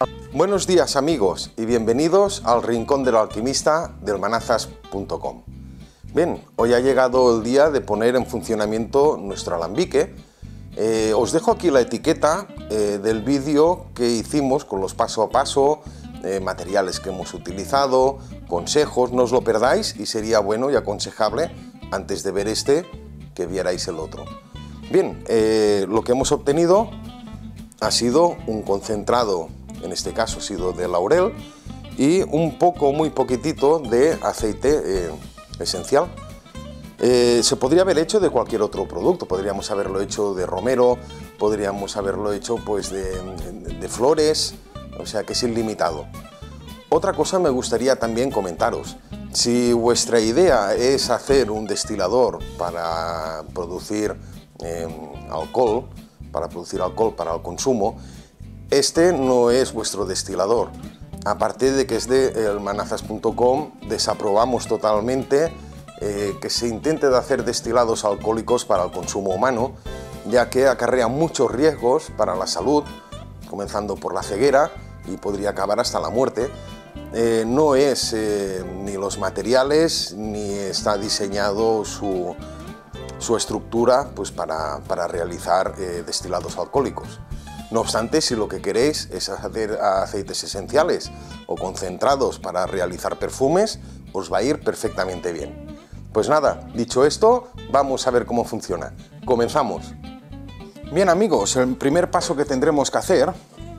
Buenos días amigos y bienvenidos al Rincón del Alquimista del manazas.com. Bien, hoy ha llegado el día de poner en funcionamiento nuestro alambique. Os dejo aquí la etiqueta del vídeo que hicimos con los paso a paso, materiales que hemos utilizado, consejos, no os lo perdáis y sería bueno y aconsejable antes de ver este que vierais el otro. Bien, lo que hemos obtenido ha sido un concentrado, en este caso ha sido de laurel, y un poco, muy poquitito de aceite esencial. Se podría haber hecho de cualquier otro producto, podríamos haberlo hecho de romero, podríamos haberlo hecho pues de flores, o sea que es ilimitado. Otra cosa me gustaría también comentaros, si vuestra idea es hacer un destilador para producir alcohol para el consumo, este no es vuestro destilador. Aparte de que es de elmanazas.com, desaprobamos totalmente que se intente de hacer destilados alcohólicos para el consumo humano, ya que acarrea muchos riesgos para la salud, comenzando por la ceguera y podría acabar hasta la muerte. No es ni los materiales ni está diseñado su estructura pues para realizar destilados alcohólicos. No obstante, si lo que queréis es hacer aceites esenciales o concentrados para realizar perfumes, os va a ir perfectamente bien. Pues nada, dicho esto, vamos a ver cómo funciona. Comenzamos. Bien amigos, el primer paso que tendremos que hacer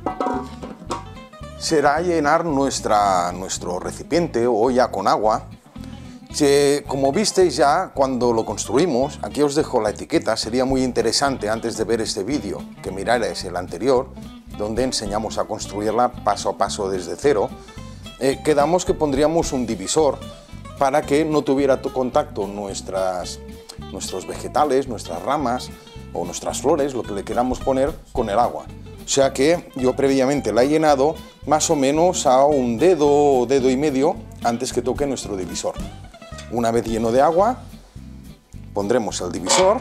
será llenar nuestro recipiente o olla con agua. Como visteis ya cuando lo construimos, aquí os dejo la etiqueta, sería muy interesante antes de ver este vídeo que mirarais el anterior, donde enseñamos a construirla paso a paso desde cero. Quedamos que pondríamos un divisor para que no tuviera contacto nuestros vegetales, nuestras ramas o nuestras flores, lo que le queramos poner, con el agua. O sea que yo previamente la he llenado más o menos a un dedo o dedo y medio antes que toque nuestro divisor. Una vez lleno de agua, pondremos el divisor.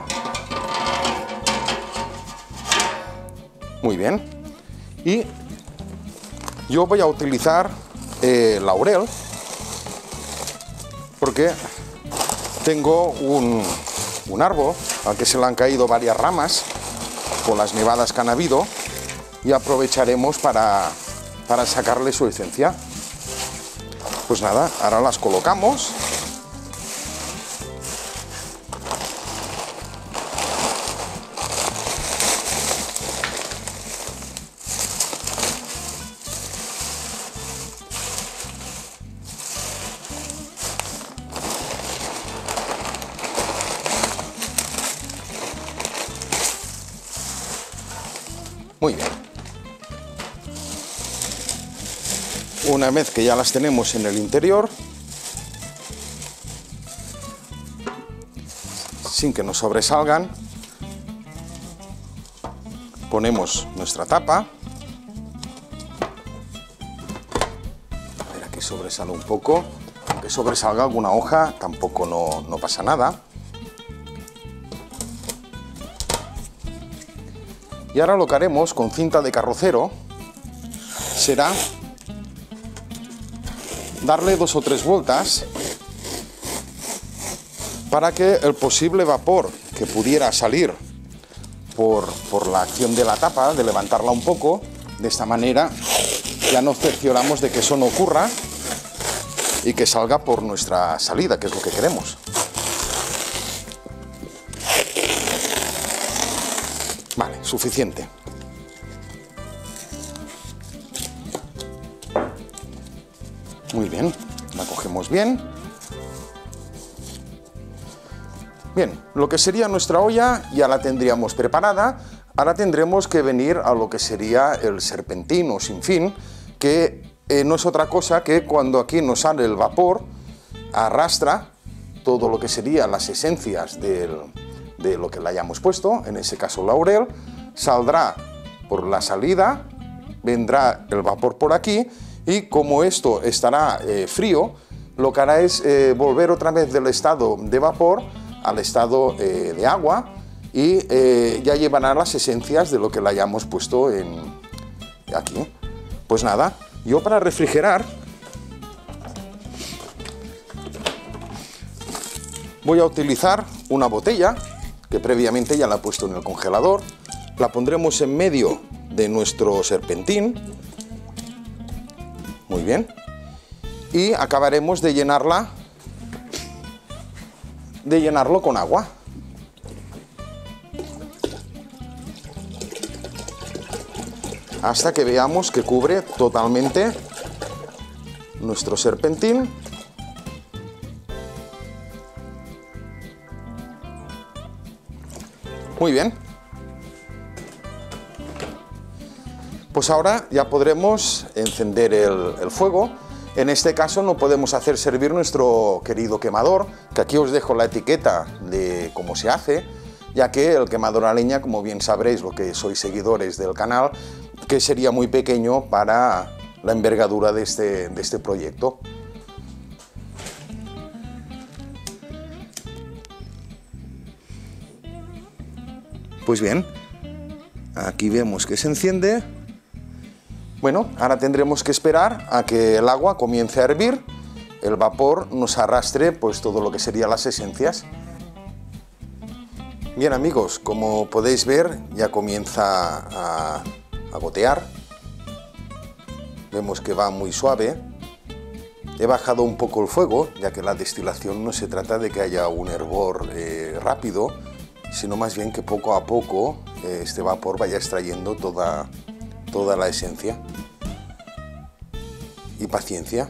Muy bien. Y yo voy a utilizar laurel, porque tengo un árbol al que se le han caído varias ramas con las nevadas que han habido y aprovecharemos para sacarle su esencia. Pues nada, ahora las colocamos. Muy bien. Una vez que ya las tenemos en el interior, sin que nos sobresalgan, ponemos nuestra tapa. A ver, aquí sobresale un poco. Aunque sobresalga alguna hoja, tampoco no pasa nada. Y ahora lo que haremos con cinta de carrocero será darle 2 o 3 vueltas para que el posible vapor que pudiera salir por la acción de la tapa, de levantarla un poco, de esta manera ya nos cercioramos de que eso no ocurra y que salga por nuestra salida, que es lo que queremos. Vale, suficiente. Muy bien, la cogemos bien. Bien, lo que sería nuestra olla ya la tendríamos preparada. Ahora tendremos que venir a lo que sería el serpentín o sinfín, que no es otra cosa que cuando aquí nos sale el vapor, arrastra todo lo que serían las esencias de lo que le hayamos puesto, en ese caso laurel, saldrá por la salida, vendrá el vapor por aquí y como esto estará frío, lo que hará es volver otra vez del estado de vapor al estado de agua y ya llevará las esencias de lo que le hayamos puesto aquí. Pues nada, yo para refrigerar voy a utilizar una botella que previamente ya la he puesto en el congelador. La pondremos en medio de nuestro serpentín. Muy bien. Y acabaremos de llenarlo con agua. Hasta que veamos que cubre totalmente nuestro serpentín. Muy bien. Pues ahora ya podremos encender el fuego. En este caso no podemos hacer servir nuestro querido quemador, que aquí os dejo la etiqueta de cómo se hace, ya que el quemador a leña, como bien sabréis, lo que sois seguidores del canal, que sería muy pequeño para la envergadura de este proyecto. Pues bien, aquí vemos que se enciende. Bueno, ahora tendremos que esperar a que el agua comience a hervir, el vapor nos arrastre pues todo lo que serían las esencias. Bien amigos, como podéis ver ya comienza a gotear. Vemos que va muy suave. He bajado un poco el fuego, ya que la destilación no se trata de que haya un hervor rápido, sino más bien que poco a poco este vapor vaya extrayendo toda la esencia. Y paciencia.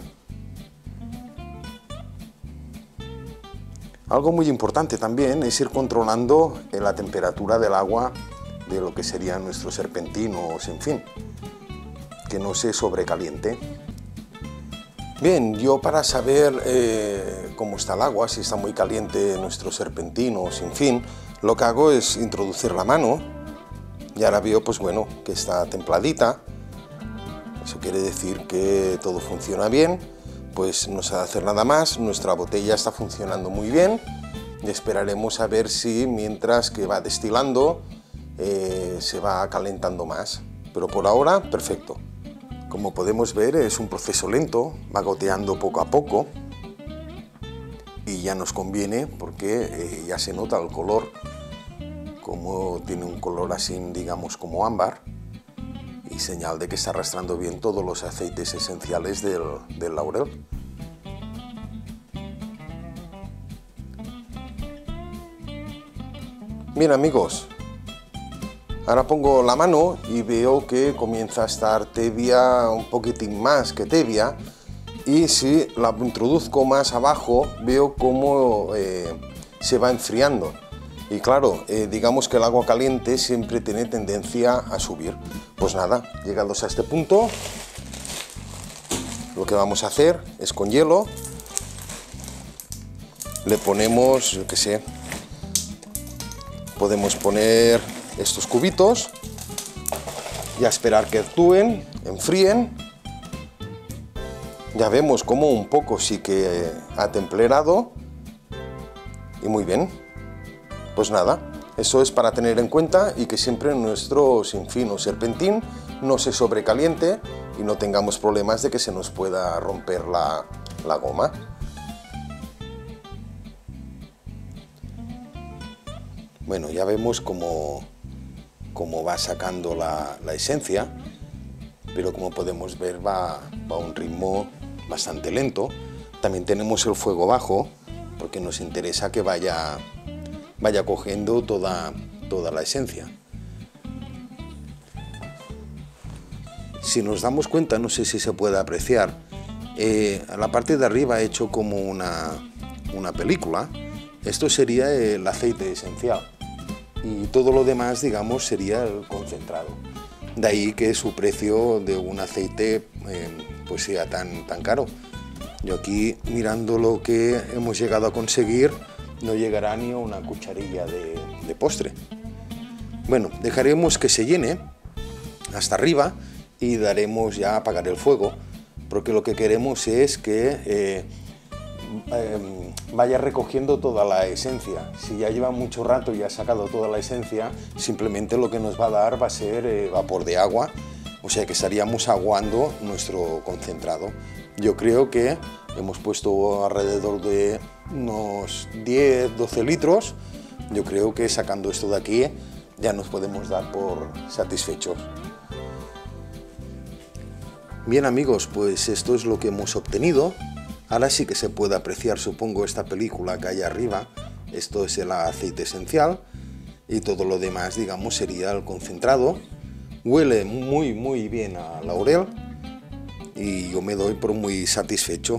Algo muy importante también es ir controlando la temperatura del agua de lo que sería nuestro serpentín o sinfín, que no se sobrecaliente. Bien, yo para saber cómo está el agua, si está muy caliente nuestro serpentín o sinfín, lo que hago es introducir la mano y ahora veo pues bueno que está templadita. Eso quiere decir que todo funciona bien, pues no se ha de hacer nada más, nuestra botella está funcionando muy bien y esperaremos a ver si mientras que va destilando se va calentando más, pero por ahora perfecto. Como podemos ver es un proceso lento, va goteando poco a poco y ya nos conviene porque ya se nota el color, como tiene un color así digamos como ámbar, y señal de que está arrastrando bien todos los aceites esenciales del laurel. Bien amigos, ahora pongo la mano y veo que comienza a estar tibia, un poquitín más que tibia, y si la introduzco más abajo veo cómo se va enfriando. Y claro, digamos que el agua caliente siempre tiene tendencia a subir. Pues nada, llegados a este punto, lo que vamos a hacer es con hielo, le ponemos, yo qué sé, podemos poner estos cubitos y a esperar que actúen, enfríen. Ya vemos como un poco sí que ha templerado y muy bien. Pues nada, eso es para tener en cuenta y que siempre nuestro sinfín o serpentín no se sobrecaliente y no tengamos problemas de que se nos pueda romper la goma. Bueno, ya vemos cómo va sacando la esencia, pero como podemos ver va a un ritmo bastante lento. También tenemos el fuego bajo porque nos interesa que vaya cogiendo toda la esencia. Si nos damos cuenta, no sé si se puede apreciar, a la parte de arriba he hecho como una película. Esto sería el aceite esencial y todo lo demás, digamos, sería el concentrado. De ahí que su precio de un aceite pues sea tan caro. Yo aquí, mirando lo que hemos llegado a conseguir, no llegará ni a una cucharilla de postre. Bueno, dejaremos que se llene hasta arriba y daremos ya a apagar el fuego, porque lo que queremos es que vaya recogiendo toda la esencia. Si ya lleva mucho rato y ha sacado toda la esencia, simplemente lo que nos va a dar va a ser vapor de agua o sea que estaríamos aguando nuestro concentrado. Yo creo que hemos puesto alrededor de unos 10-12 litros. Yo creo que sacando esto de aquí ya nos podemos dar por satisfechos. Bien amigos, pues esto es lo que hemos obtenido. Ahora sí que se puede apreciar, supongo, esta película que hay arriba. Esto es el aceite esencial y todo lo demás, digamos, sería el concentrado. Huele muy bien a laurel y yo me doy por muy satisfecho.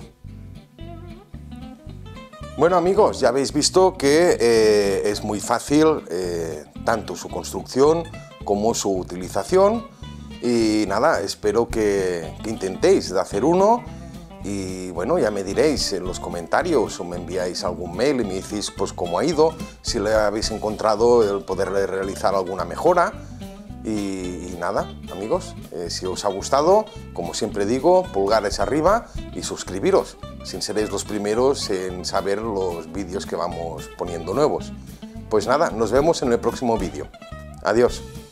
Bueno amigos, ya habéis visto que es muy fácil tanto su construcción como su utilización y nada, espero que intentéis de hacer uno y bueno, ya me diréis en los comentarios o me enviáis algún mail y me decís pues cómo ha ido, si le habéis encontrado el poderle realizar alguna mejora. Y nada, amigos, si os ha gustado, como siempre digo, pulgares arriba y suscribiros, si seréis los primeros en saber los vídeos que vamos poniendo nuevos. Pues nada, nos vemos en el próximo vídeo. Adiós.